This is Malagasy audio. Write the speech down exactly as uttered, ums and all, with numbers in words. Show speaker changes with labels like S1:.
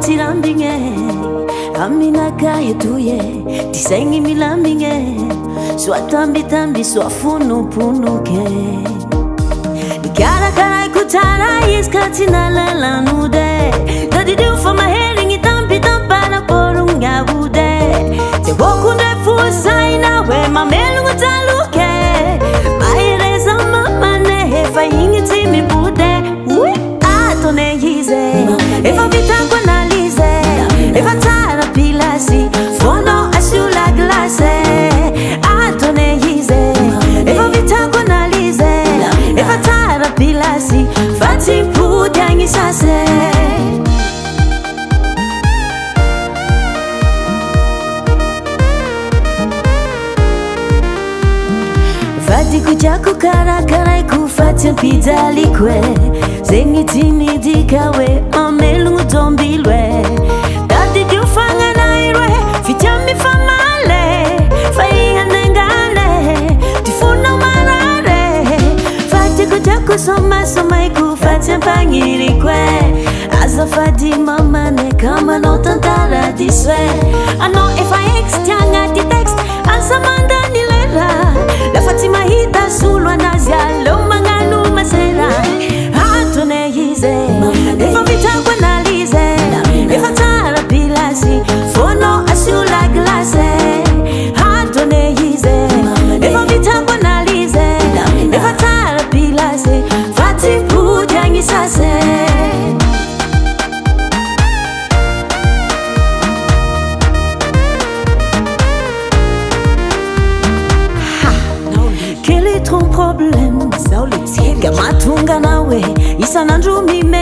S1: tirambinge amina kaya tuye tisengi milambinge swa tambi tambi swa funu punuke kara kara kutara iskati na la la nude dadi du for my hearing it tambi tampana porunga bude te boku de fusaina we mamelu taluke maireza mama ne fa ingiti mi bude atone yize eva vita analize eva tara pilasi fono asula glase atone yize eva vita analize eva tara pilasi fati pudangi sase fati kujaku kara kara kufati pidali kwe zengi tini dikawe amelu dombilwe dadi dufanga nairwe fitami famale fai nengane tifuna marare fati kujaku soma soma ikufati pangiri kwe azafadi mama ne kama no tantara diswe I know if I extanga di text azamanda nilera la fatima hita sulwa nazia lo manganu masera atone yize eva vita analize eva tara pilasi fono asula glase atone yize eva vita analize eva tara pilasi fati pudangi sase Quel est ton problème? Kamatunga nawe isanandrumi